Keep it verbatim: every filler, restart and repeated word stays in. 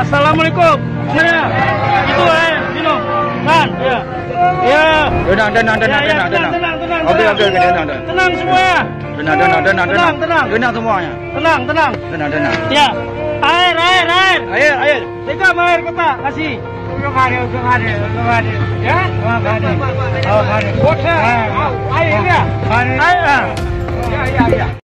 Assalamualaikum. Sebenarnya itu air minum. Kan? Ya. Ya. Tenang, tenang, tenang, tenang, tenang. Tenang, tenang. Oke, oke, oke, tenang, tenang. Tenang semua. Tenang, tenang, tenang, Tenang, tenang. Tenang semuanya. Tenang, tenang. Tenang, tenang. Ya. Air, air, air. Air, air. Tiga air kita kasih. Belum ada, belum ada, belum ada. Ya? Belum ada. Oh, ada. Water. Air ya. Ada. Air. Ya, ya, ya.